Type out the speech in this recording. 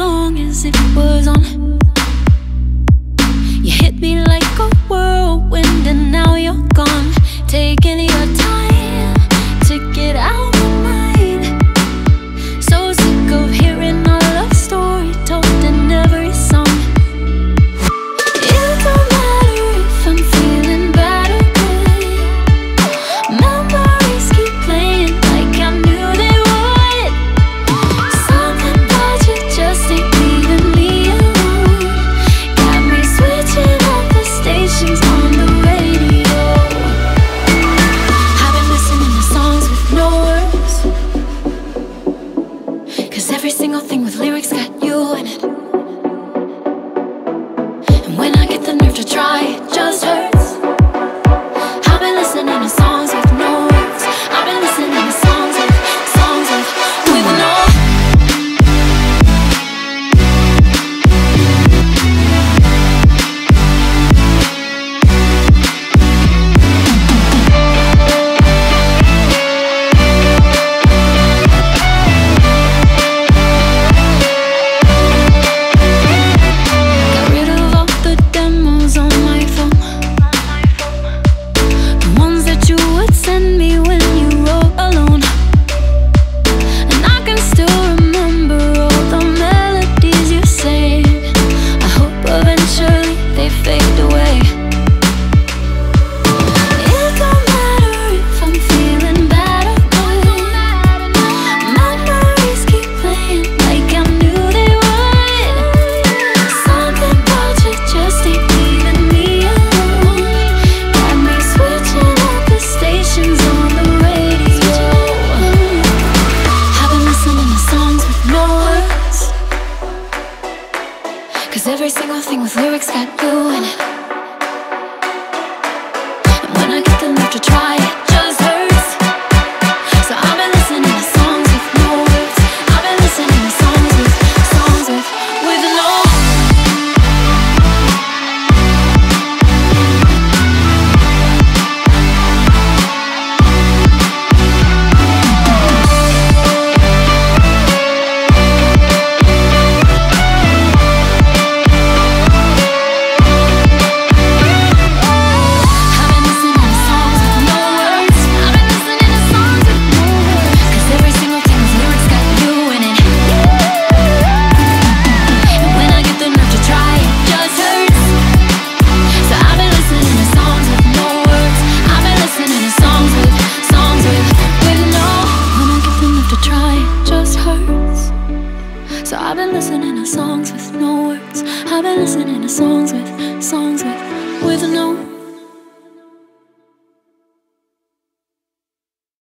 long as it was on. You hit me like a whirlwind and now you're gone. Taking your time to get out my mind. So sick of hearing our love story told in every song. It don't matter if I'm feeling bad or good. Memories keep playing like I knew they would. Something about you just ain't leaving me alone. Got me switching up the stations on the radio. I've been listening to songs with no words, 'cause every single thing with lyrics got you in it. And when I get the nerve to try, it just hurts. I've been listening to songs with no words. I've been listening to songs with no. Got rid of all the demos on my phone, the ones that you would send me when you wrote alone. And I can still remember all the melodies you sang. I hope eventually they fade away. It don't matter if I'm feeling bad or good. Memories keep playing like I knew they would. Something about you just ain't leaving me alone. Got me switching up the stations on the radio. I've been listening to songs with no words, 'cause every single thing with lyrics got you in it. And when I get the nerve to try, it just hurts. So I've been listening to songs with no words. I've been listening to songs with no. I've been listening to songs with no words. I've been listening to songs with no words, 'cause every single thing with lyrics got you in it. And when I get the nerve to try, it just hurts. So I've been listening to songs with no words. I've been listening to songs with no. When I get the nerve to try, it just hurts. So I've been listening to songs with no words. I've been listening to songs with